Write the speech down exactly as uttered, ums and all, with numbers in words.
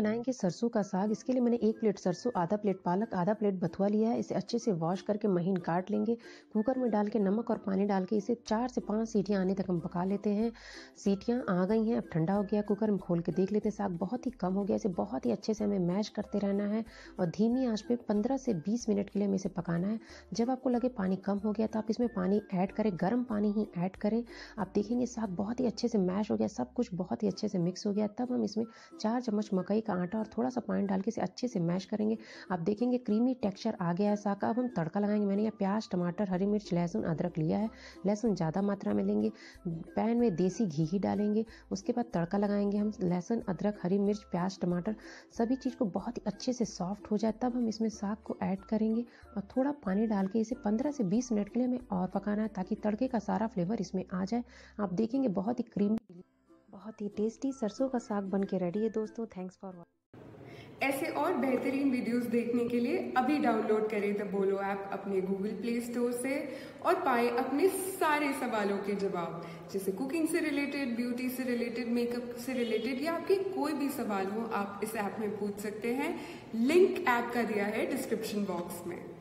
बनाएंगे सरसों का साग। इसके लिए मैंने एक प्लेट सरसों, आधा प्लेट पालक, आधा प्लेट बथुआ लिया है। इसे अच्छे से वॉश करके महीन काट लेंगे। कुकर में डाल के नमक और पानी डाल के इसे चार से पाँच सीटियां आने तक हम पका लेते हैं। सीटियां आ गई हैं, अब ठंडा हो गया। कुकर में खोल के देख लेते हैं। साग बहुत ही कम हो गया। इसे बहुत ही अच्छे से हमें मैश करते रहना है और धीमी आंच पे पंद्रह से बीस मिनट के लिए हमें इसे पकाना है। जब आपको लगे पानी कम हो गया तो आप इसमें पानी ऐड करें, गर्म पानी ही ऐड करें। आप देखेंगे साग बहुत ही अच्छे से मैश हो गया, सब कुछ बहुत ही अच्छे से मिक्स हो गया। तब हम इसमें चार चम्मच मकई का आटा और थोड़ा सा पानी डाल के इसे अच्छे से मैश करेंगे। आप देखेंगे क्रीमी टेक्सचर आ गया है साग का। अब हम तड़का लगाएंगे। मैंने यहाँ प्याज, टमाटर, हरी मिर्च, लहसुन, अदरक लिया है। लहसुन ज़्यादा मात्रा में लेंगे। पैन में देसी घी ही डालेंगे। उसके बाद तड़का लगाएंगे हम। लहसुन, अदरक, हरी मिर्च, प्याज, टमाटर सभी चीज़ को बहुत ही अच्छे से सॉफ्ट हो जाए तब हम इसमें साग को ऐड करेंगे और थोड़ा पानी डाल के इसे पंद्रह से बीस मिनट के लिए हमें और पकाना है ताकि तड़के का सारा फ्लेवर इसमें आ जाए। आप देखेंगे बहुत ही क्रीमी, बहुत ही टेस्टी सरसों का साग बन के रेडी है दोस्तों। Thanks for watching. ऐसे और बेहतरीन वीडियोस देखने के लिए अभी डाउनलोड करें द बोलो ऐप अपने गूगल प्ले स्टोर से और पाए अपने सारे सवालों के जवाब, जैसे कुकिंग से रिलेटेड, ब्यूटी से रिलेटेड, मेकअप से रिलेटेड या आपके कोई भी सवाल हो आप इस ऐप में पूछ सकते हैं। लिंक ऐप का दिया है डिस्क्रिप्शन बॉक्स में।